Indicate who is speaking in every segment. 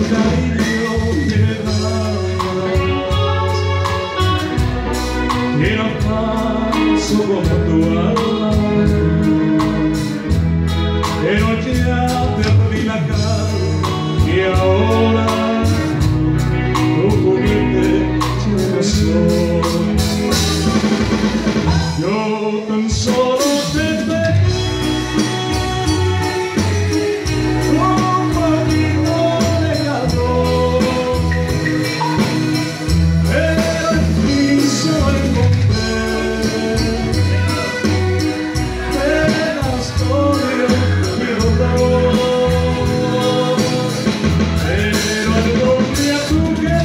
Speaker 1: cariño que me das, y era falso como tu alma, pero ya perdí la calma y ahora tu juguete yo no soy. Yo tan solo te pedí un poquito de calor, pero al fin solo encontré penas odio mi dolor. Pero algún día tú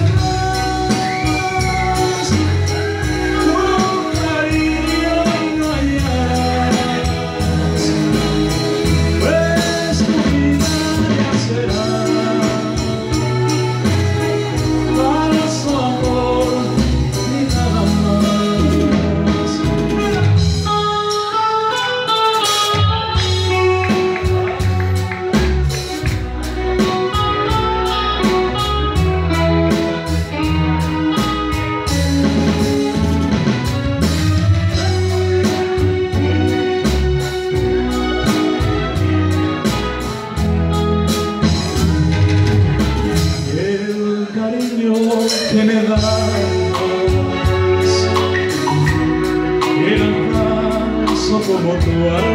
Speaker 1: querrás un cariño no hallarás, pues tu vida ya será falso amor y nada más. El cariño que me das era falso como tu alma,